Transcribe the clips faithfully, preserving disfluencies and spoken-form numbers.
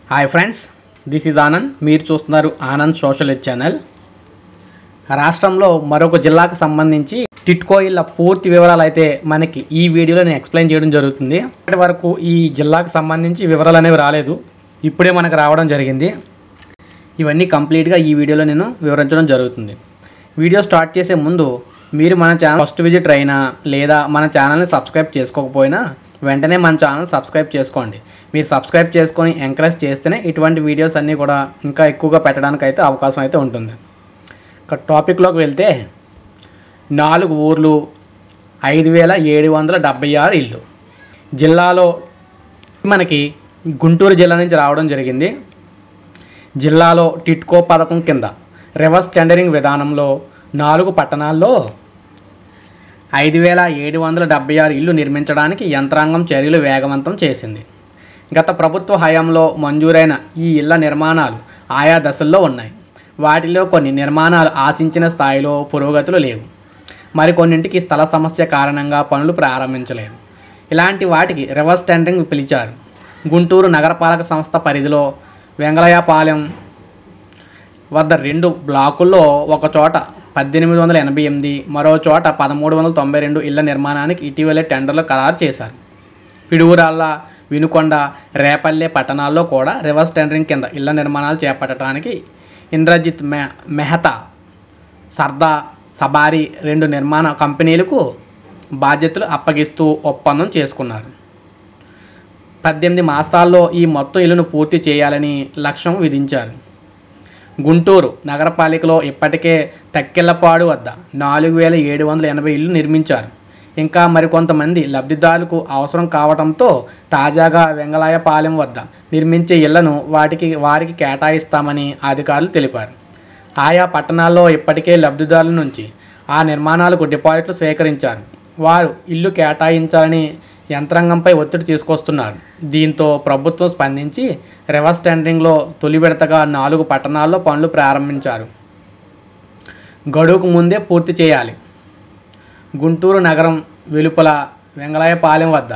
Hi friends, this is Anand. మీరు చూస్తున్నారు Anand social ఎడ్ channel. రాష్ట్రంలో మరొక జిల్లాకు సంబంధించి టిట్కో ఇళ్ల పూర్తి వివరాలు అయితే మనకి ఈ వీడియోలో నేను ఎక్స్ప్లెయిన్ చేయడం జరుగుతుంది. ఇప్పటి వరకు ఈ జిల్లాకు సంబంధించి వివరాలు అనేవి రాలేదు, ఇప్పుడే మనకు రావడం జరిగింది. ఇవన్నీ కంప్లీట్గా ఈ వీడియోలో నేను వివరించడం జరుగుతుంది. వీడియో స్టార్ట్ చేసే ముందు మీరు మన ఛానల్ ఫస్ట్ విజిట్ అయినా లేదా మన ఛానల్ని సబ్స్క్రైబ్ చేసుకోకపోయినా వెంటనే మన ఛానల్ సబ్స్క్రైబ్ చేసుకోండి. మీరు సబ్స్క్రైబ్ చేసుకొని ఎంకరేజ్ చేస్తేనే ఇటువంటి వీడియోస్ అన్నీ కూడా ఇంకా ఎక్కువగా పెట్టడానికి అయితే అవకాశం అయితే ఉంటుంది. ఇక టాపిక్లోకి వెళ్తే, నాలుగు ఊర్లు, ఐదు వేల ఏడు వందల డెబ్బై ఆరు ఇల్లు. జిల్లాలో మనకి గుంటూరు జిల్లా నుంచి రావడం జరిగింది. జిల్లాలో టిట్కో పథకం కింద రివర్స్ టెండరింగ్ విధానంలో నాలుగు పట్టణాల్లో ఐదు వేల ఏడు వందల డెబ్బై ఆరు ఇల్లు నిర్మించడానికి యంత్రాంగం చర్యలు వేగవంతం చేసింది. గత ప్రభుత్వ హయాంలో మంజూరైన ఈ ఇళ్ల నిర్మాణాలు ఆయా దశల్లో ఉన్నాయి. వాటిలో కొన్ని నిర్మాణాలు ఆశించిన స్థాయిలో పురోగతులు లేవు. మరికొన్నింటికి స్థల సమస్య కారణంగా పనులు ప్రారంభించలేదు. ఇలాంటి వాటికి రివర్స్ టెండరింగ్ పిలిచారు. గుంటూరు నగరపాలక సంస్థ పరిధిలో వెంగళయ్యపాలెం వద్ద రెండు బ్లాకుల్లో ఒక చోట పద్దెనిమిది వందల ఎనభై ఎనిమిది, మరో చోట పదమూడు వందల తొంభై రెండు ఇళ్ల నిర్మాణానికి ఇటీవలే టెండర్లు ఖరారు చేశారు. పిడుగురాళ్ళ, వినుకొండ, రేపల్లె పట్టణాల్లో కూడా రివర్స్ టెండరింగ్ కింద ఇళ్ల నిర్మాణాలు చేపట్టడానికి ఇంద్రజిత్ మె మెహతా, సర్దా సబారి రెండు నిర్మాణ కంపెనీలకు బాధ్యతలు అప్పగిస్తూ ఒప్పందం చేసుకున్నారు. పద్దెనిమిది మాసాల్లో ఈ మొత్తం ఇల్లును పూర్తి చేయాలని లక్ష్యం విధించారు. గుంటూరు నగరపాలికలో ఇప్పటికే తక్కెళ్లపాడు వద్ద నాలుగు వేల ఏడు వందల ఎనభై ఇల్లు నిర్మించారు. ఇంకా మరికొంతమంది లబ్ధిదారులకు అవసరం కావడంతో తాజాగా వెంగళయ్యపాలెం వద్ద నిర్మించే ఇళ్లను వాటికి వారికి కేటాయిస్తామని అధికారులు తెలిపారు. ఆయా పట్టణాల్లో ఇప్పటికే లబ్ధిదారుల నుంచి ఆ నిర్మాణాలకు డిపాజిట్లు స్వీకరించారు. వారు ఇల్లు కేటాయించాలని యంత్రాంగంపై ఒత్తిడి తీసుకొస్తున్నారు. దీంతో ప్రభుత్వం స్పందించి రివర్స్ టెండరింగ్లో తొలి విడతగా నాలుగు పట్టణాల్లో పనులు ప్రారంభించారు. గడువుకు ముందే పూర్తి చేయాలి. గుంటూరు నగరం వెలుపల వెంగళయ్యపాలెం వద్ద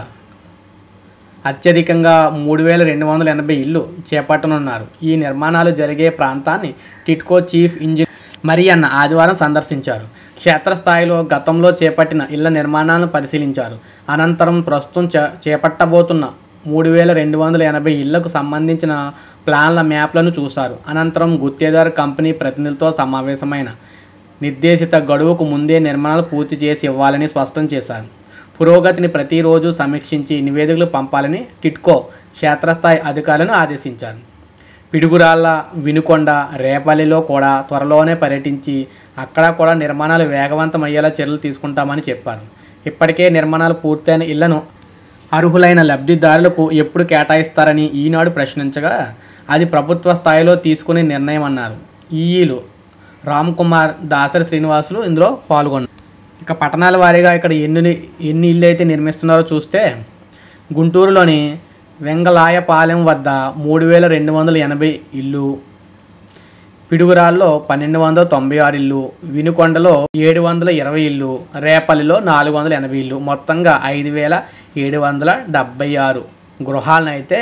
అత్యధికంగా మూడు వేల రెండు వందల ఎనభై ఇల్లు చేపట్టనున్నారు. ఈ నిర్మాణాలు జరిగే ప్రాంతాన్ని టిట్కో చీఫ్ ఇంజనీర్ మరియన్న ఆదివారం సందర్శించారు. క్షేత్రస్థాయిలో గతంలో చేపట్టిన ఇళ్ల నిర్మాణాలను పరిశీలించారు. అనంతరం ప్రస్తుతం చే చేపట్టబోతున్న మూడు వేల రెండు వందల ఎనభై ఇళ్లకు సంబంధించిన ప్లాన్ల మ్యాప్లను చూశారు. అనంతరం గుత్తేదారు కంపెనీ ప్రతినిధులతో సమావేశమైన నిర్దేశిత గడువుకు ముందే నిర్మాణాలు పూర్తి చేసి ఇవ్వాలని స్పష్టం చేశారు. పురోగతిని ప్రతిరోజు సమీక్షించి నివేదికలు పంపాలని టిట్కో క్షేత్రస్థాయి అధికారులను ఆదేశించారు. పిడుగురాళ్ళ, వినుకొండ, రేపల్లిలో కూడా త్వరలోనే పర్యటించి అక్కడ కూడా నిర్మాణాలు వేగవంతం అయ్యేలా చర్యలు తీసుకుంటామని చెప్పారు. ఇప్పటికే నిర్మాణాలు పూర్తయిన ఇళ్లను అర్హులైన లబ్ధిదారులకు ఎప్పుడు కేటాయిస్తారని ఈనాడు ప్రశ్నించగా అది ప్రభుత్వ స్థాయిలో తీసుకునే నిర్ణయం అన్నారు. ఈఈలు రామ్ కుమార్, దాసరి శ్రీనివాసులు ఇందులో పాల్గొన్నారు. ఇక పట్టణాల వారీగా ఇక్కడ ఎన్ని ఎన్ని ఇళ్ళు అయితే నిర్మిస్తున్నారో చూస్తే, గుంటూరులోని వెంగళయ్యపాలెం వద్ద మూడు వేల రెండు వందల ఎనభై ఇల్లు, పిడుగురాల్లో పన్నెండు వందల తొంభై ఆరు ఇల్లు, వినుకొండలో ఏడు వందల ఇరవై ఇల్లు, రేపల్లిలో నాలుగు వందల ఎనభై ఇల్లు, మొత్తంగా ఐదు వేల ఏడు వందల డెబ్బై ఆరు గృహాలను అయితే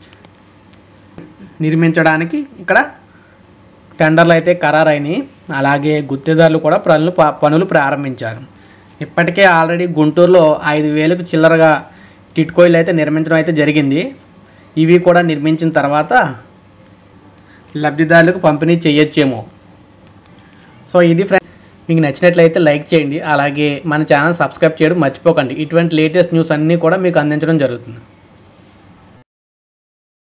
నిర్మించడానికి ఇక్కడ టెండర్లు అయితే ఖరారైనవి. అలాగే గుత్తేదారులు కూడా పనులు పనులు ప్రారంభించారు. ఇప్పటికే ఆల్రెడీ గుంటూరులో ఐదు వేలకు చిల్లరగా టిట్కో ఇల్లు అయితే నిర్మించడం అయితే జరిగింది. ఇవి కూడా నిర్మించిన తర్వాత లబ్ధిదారులకు పంపిణీ చేయొచ్చేమో. సో ఇది ఫ్రెండ్స్, మీకు నచ్చినట్లయితే లైక్ చేయండి. అలాగే మన ఛానల్ సబ్స్క్రైబ్ చేయడం మర్చిపోకండి. ఇటువంటి లేటెస్ట్ న్యూస్ అన్నీ కూడా మీకు అందించడం జరుగుతుంది.